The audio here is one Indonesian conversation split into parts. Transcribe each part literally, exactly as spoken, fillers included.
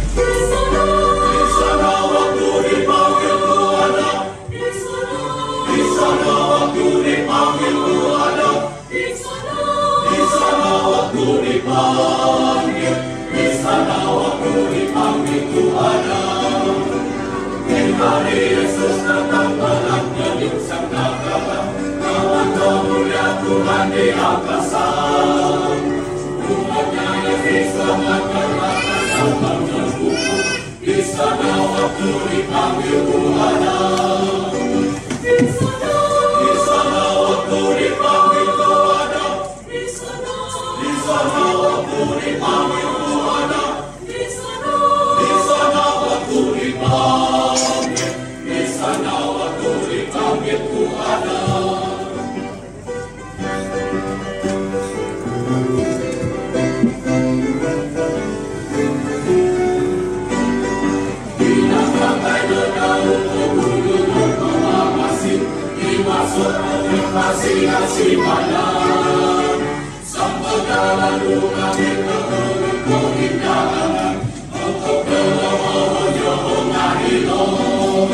Di sana waktu dipanggil ku ada. Di sana waktu dipanggil ku ada. Di sana waktu dipanggil. Di sana waktu dipanggil ku ada. Hari Yesus datang malam menyuk sangkakala. Kawan mulia Tuhan di angkasa. Umatnya yang diselamatkan akan dapat berkumpul. Di sana waktu dipanggil ku ada. Di sana waktu dipanggil ku ada. Di sana waktu dipanggil ku ada. Di sana waktu dipanggil. Di sana waktu dipanggil ku ada. Bila bagai dedaup bergulung membawa masih dimasuk oleh kasih-kasih malam. Sampai dalam duka kita berikut keindahan untuk berlawan Jehovah hidup.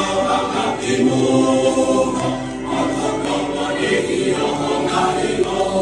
Oh